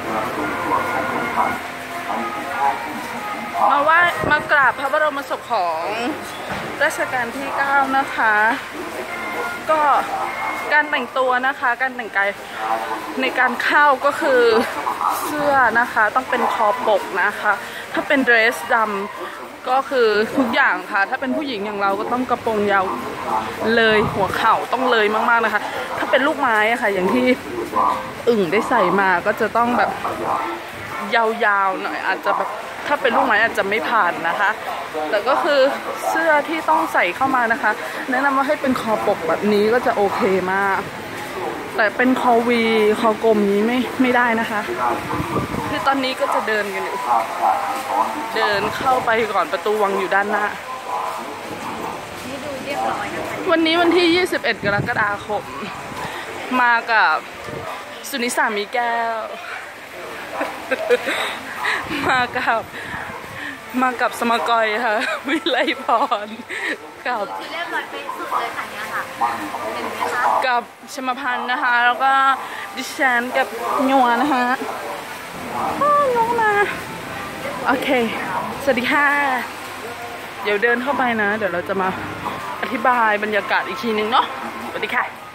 มากราบพระบรมศพของรัชกาลที่ 9 นะคะ ก็การแต่งตัวนะคะ การแต่งกายในการเข้าก็คือเสื้อนะคะต้องเป็นคอปกนะคะ ถ้าเป็นเดรสดำก็คือทุกอย่างค่ะถ้าเป็นผู้หญิงอย่างเราก็ต้องกระโปรงยาวเลยหัวเข่าต้องเลยมากๆนะคะถ้าเป็นลูกไม้อะค่ะอย่างที่อึ่งได้ใส่มาก็จะต้องแบบยาวๆหน่อยอาจจะแบบถ้าเป็นลูกไม้อาจจะไม่ผ่านนะคะแต่ก็คือเสื้อที่ต้องใส่เข้ามานะคะแนะนำว่าให้เป็นคอปกแบบนี้ก็จะโอเคมากแต่เป็นคอวีคอกลมนี้ไม่ได้นะคะคือตอนนี้ก็จะเดินกันอยู่เดินเข้าไปก่อนประตูวังอยู่ด้านหน้านี่ดูเรียบร้อยนะคะวันนี้วันที่ 21 กรกฎาคมมากับสุนิสามีแก้วมากับสมกอยค่ะวิไลพรกับเรียบร้อยเป็นสุดเลยค่ะเนี่ยค่ะเห็นไหมคะกับชมพันธ์นะคะแล้วก็ดิฉันกับหยวนนะคะน้องมาโอเคสวัสดีค่ะเดี๋ยวเดินเข้าไปนะเดี๋ยวเราจะมาอธิบายบรรยากาศอีกทีนึงเนาะสวัสดีค่ะ